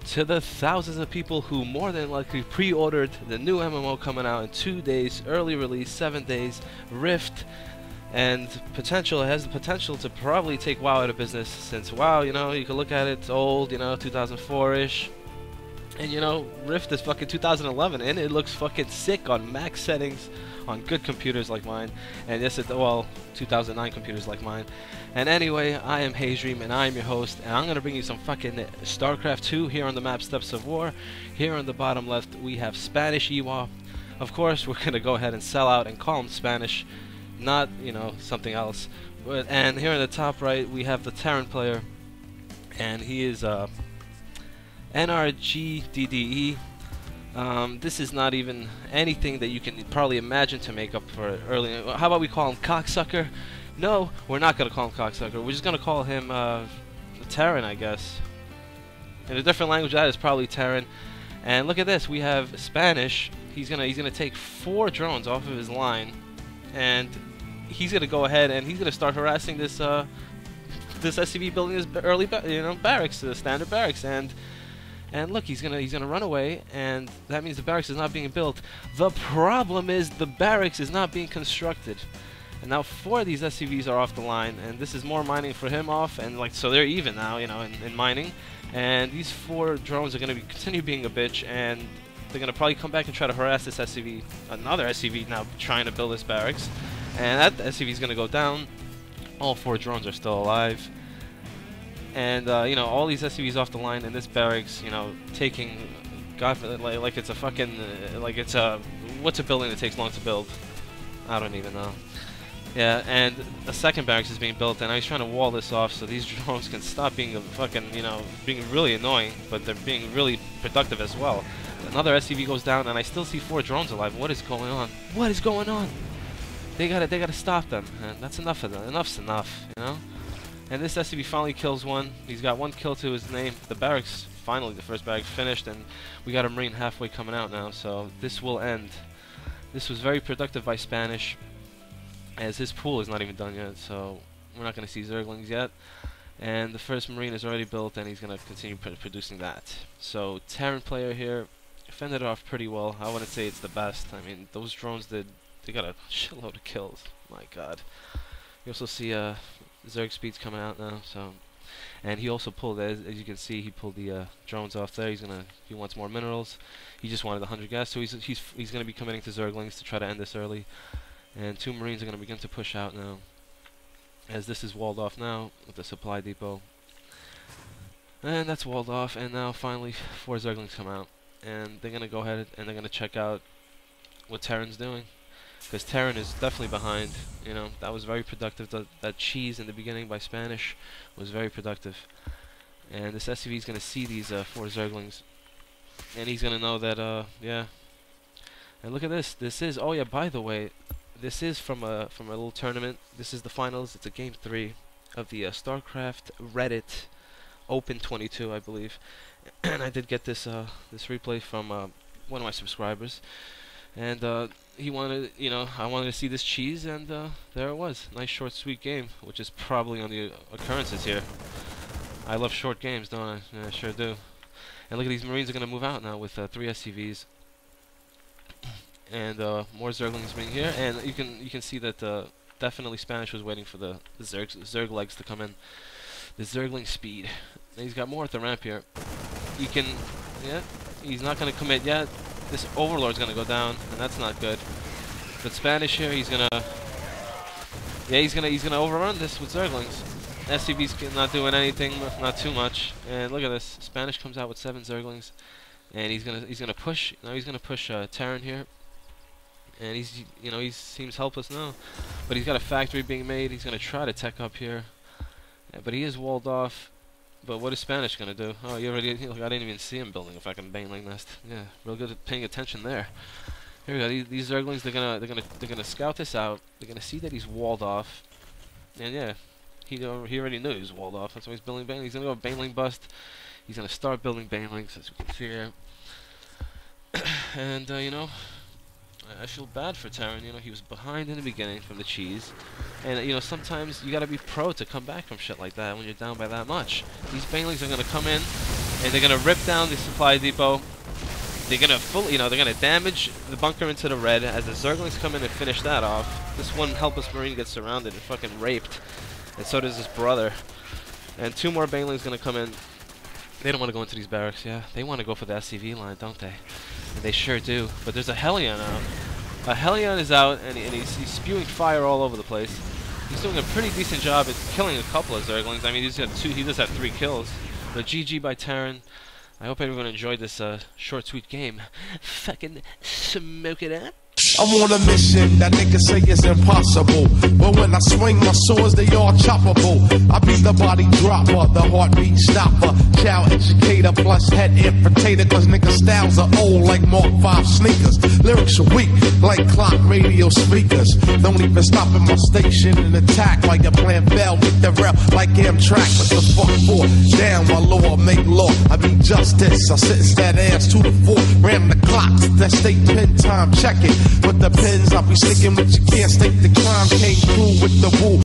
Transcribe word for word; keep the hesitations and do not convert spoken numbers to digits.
to the thousands of people who more than likely pre-ordered the new M M O coming out in two days, early release, seven days, Rift, and potential, it has the potential to probably take WoW out of business, since WoW, you know, you can look at it, it's old, you know, two thousand four-ish, and you know, Rift is fucking two thousand eleven, and it looks fucking sick on max settings, on good computers like mine, and yes, it, well, two thousand nine computers like mine. And anyway, I am HazeDream, and I am your host, and I'm gonna bring you some fucking StarCraft two here on the map Steppes of War. Here on the bottom left, we have Spanish E W A. Of course, we're gonna go ahead and sell out and call him Spanish, not, you know, something else. But, and here in the top right, we have the Terran player, and he is uh, N R G D D E. Um, this is not even anything that you can probably imagine to make up for it early. How about we call him Cocksucker? No, we're not going to call him Cocksucker. We're just going to call him uh, Terran, I guess. In a different language, that is probably Terran. And look at this. We have Spanish. He's going to he's gonna take four drones off of his line. And he's going to go ahead and he's going to start harassing this uh, this S C V building, this early ba you know, barracks, the standard barracks. And... And look, he's gonna he's gonna run away, and that means the barracks is not being built. The problem is the barracks is not being constructed. And now four of these S C Vs are off the line, and this is more mining for him off, and like so they're even now, you know, in, in mining. And these four drones are gonna be continue being a bitch, and they're gonna probably come back and try to harass this S C V, another S C V now trying to build this barracks, and that S C V is gonna go down. All four drones are still alive. And uh, you know, all these S C Vs off the line, and this barracks, you know, taking, God, like, like it's a fucking, uh, like it's a, what's a building that takes long to build? I don't even know. Yeah, and a second barracks is being built, and I was trying to wall this off so these drones can stop being a fucking, you know, being really annoying, but they're being really productive as well. Another S C V goes down, and I still see four drones alive. What is going on? What is going on? They gotta, they gotta stop them, and that's enough of them. Enough's enough, you know. And this S C V finally kills one. He's got one kill to his name. The barracks, finally, the first barracks finished, and we got a Marine halfway coming out now, so this will end. This was very productive by Spanish, as his pool is not even done yet, so we're not going to see Zerglings yet. And the first Marine is already built, and he's going to continue pr producing that. So, Terran player here, fended it off pretty well. I wouldn't say it's the best. I mean, those drones did, they got a shitload of kills. My god. You also see, uh, Zerg speed's coming out now, so, and he also pulled, as, as you can see, he pulled the uh, drones off there. He's gonna, he wants more minerals. He just wanted the hundred gas, so he's he's he's gonna be committing to Zerglings to try to end this early. And two Marines are gonna begin to push out now, as this is walled off now with the supply depot. And that's walled off, and now finally four Zerglings come out, and they're gonna go ahead and they're gonna check out what Terran's doing. Because Terran is definitely behind, you know, that was very productive. The, that cheese in the beginning by Spanish was very productive. And this S C V is going to see these uh, four Zerglings. And he's going to know that, uh, yeah. And look at this. This is, oh yeah, by the way, this is from a, from a little tournament. This is the finals. It's a game three of the uh, StarCraft Reddit Open twenty-two, I believe. And I did get this, uh, this replay from uh, one of my subscribers. And uh, he wanted, you know, I wanted to see this cheese, and uh, there it was. Nice, short, sweet game, which is probably on the occurrences here. I love short games, don't I? Yeah, I sure do. And look at these Marines are going to move out now with uh, three S C Vs. And uh, more Zerglings being here. And you can you can see that uh, definitely Spanish was waiting for the, the Zerg, Zerg legs to come in. The Zergling speed. And he's got more at the ramp here. You can, yeah, he's not going to commit yet. This Overlord's gonna go down, and that's not good. But Spanish here, he's gonna, yeah, he's gonna he's gonna overrun this with Zerglings. S C V's not doing anything, not too much. And look at this, Spanish comes out with seven Zerglings, and he's gonna he's gonna push. Now he's gonna push uh, Terran here, and he's you know he seems helpless now, but he's got a factory being made. He's gonna try to tech up here, yeah, but he is walled off. But what is Spanish gonna do? Oh, you already, look, I didn't even see him building a fucking Baneling nest. Yeah, real good at paying attention there. Here we go. These, these Zerglings, they're gonna, they're gonna, they're gonna scout this out. They're gonna see that he's walled off, and yeah, he, uh, he already knew he was walled off. That's why he's building Baneling. He's gonna go Baneling bust. He's gonna start building Banelings, as you can see here. And uh, you know, I, I feel bad for Terran. You know, he was behind in the beginning from the cheese. And, you know, sometimes you gotta be pro to come back from shit like that when you're down by that much. These Banelings are gonna come in, and they're gonna rip down the supply depot. They're gonna fully, you know, they're gonna damage the bunker into the red as the Zerglings come in and finish that off. This one helpless Marine gets surrounded and fucking raped, and so does his brother. And two more Banelings gonna come in. They don't want to go into these barracks, yeah. They want to go for the S C V line, don't they? And they sure do. But there's a Hellion out. A Hellion is out, and, and he's, he's spewing fire all over the place. He's doing a pretty decent job at killing a couple of Zerglings. I mean, he's got two. He does have three kills. But G G by Terran. I hope everyone enjoyed this uh, short, sweet game. Fucking smoke it up. I'm on a mission that niggas say is impossible, but when I swing my swords, they all choppable. I be the body dropper, the heartbeat stopper, child educator plus head infiltrator, cause niggas styles are old like Mark five sneakers. Lyrics are weak like clock radio speakers. Don't even stop at my station and attack while you're playing bell with the rep like Amtrak. What the fuck for? Down my law, make law. I be justice. I sentence that ass to the floor. Ram the clock, that state pen time, check it. With the pins, I'll be sticking with you, can't stake the crime. Came through with the rule.